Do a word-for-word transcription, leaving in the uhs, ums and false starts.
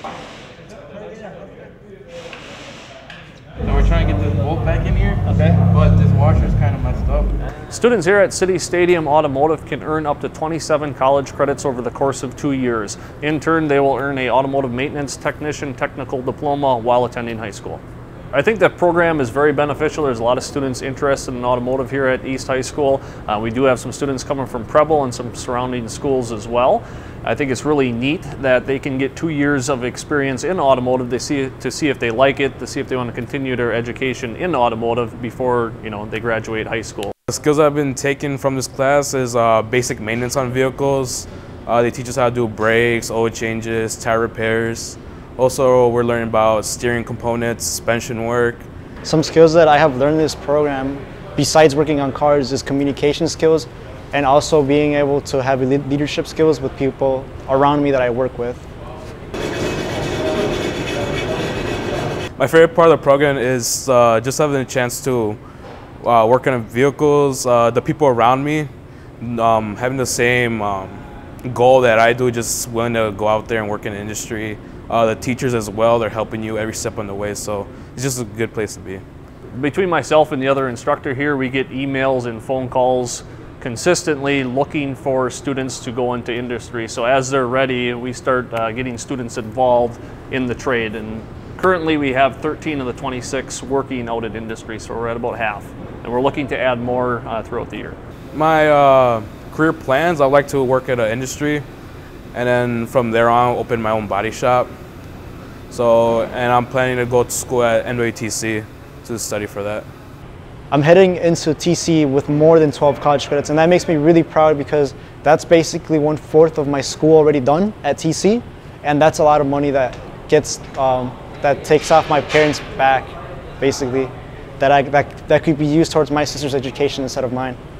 So we're trying to get this bolt back in here, okay, but this washer's kind of messed up. Students here at City Stadium Automotive can earn up to twenty-seven college credits over the course of two years. In turn, they will earn a automotive maintenance technician technical diploma while attending high school. I think that program is very beneficial. There's a lot of students interested in automotive here at East High School. Uh, we do have some students coming from Preble and some surrounding schools as well. I think it's really neat that they can get two years of experience in automotive to see, to see if they like it, to see if they want to continue their education in automotive before you know they graduate high school. The skills I've been taking from this class is uh, basic maintenance on vehicles. Uh, they teach us how to do brakes, oil changes, tire repairs. Also, we're learning about steering components, suspension work. Some skills that I have learned in this program, besides working on cars, is communication skills and also being able to have leadership skills with people around me that I work with. My favorite part of the program is uh, just having a chance to uh, work on vehicles, uh, the people around me, um, having the same um, goal that I do, just willing to go out there and work in the industry. Uh, the teachers as well, they're helping you every step on the way, so it's just a good place to be. Between myself and the other instructor here, we get emails and phone calls consistently looking for students to go into industry. So as they're ready, we start uh, getting students involved in the trade. And currently we have thirteen of the twenty-six working out at industry, so we're at about half. And we're looking to add more uh, throughout the year. My uh, career plans, I'd like to work at an industry, and then from there on open my own body shop. So, and I'm planning to go to school at N W T C to study for that. I'm heading into T C with more than twelve college credits, and that makes me really proud because that's basically one fourth of my school already done at T C, and that's a lot of money that gets um, that takes off my parents' back, basically, that I that that could be used towards my sister's education instead of mine.